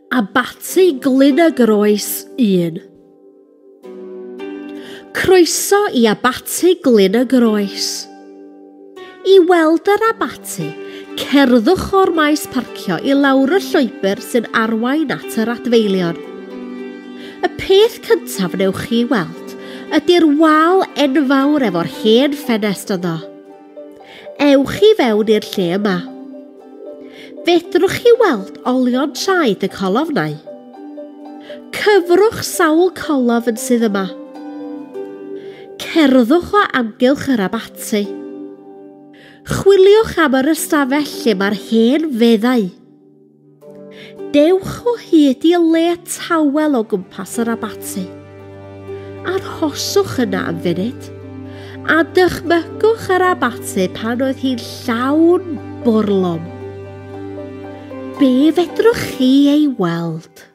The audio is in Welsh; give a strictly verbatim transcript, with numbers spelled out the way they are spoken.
Abati Glyn y Groes un. Croeso i Abati Glyn y Groes. I weld yr abati, cerddwch o'r maes parcio i lawr y llwybr sy'n arwain at yr adfeilion. Y peth cyntaf newch chi weld ydy'r wal enfawr efo'r hen ffenest yno. Ewch i fewn i'r lle yma. Fedrwch chi weld olion traed y colofnau. Cyfrwch sawl colof yn sydd yma. Cerddwch o amgylch yr abati. Chwiliwch am yr ystafell lle mae'r hen feddau. Dewch o hyd i le tawel o gwmpas yr abati. Arhoswch yna am funud, a dychmygwch yr abati pan oedd hi'n llawn bwrlwm. Be fedrwch chi ei weld?